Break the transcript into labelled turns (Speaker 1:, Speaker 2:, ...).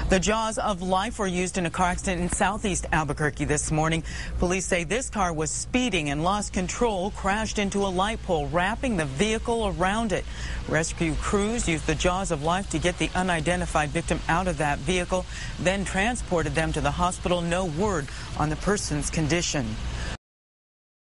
Speaker 1: The jaws of life were used in a car accident in southeast Albuquerque this morning. Police say this car was speeding and lost control, crashed into a light pole, wrapping the vehicle around it. Rescue crews used the jaws of life to get the unidentified victim out of that vehicle, then transported them to the hospital. No word on the person's condition.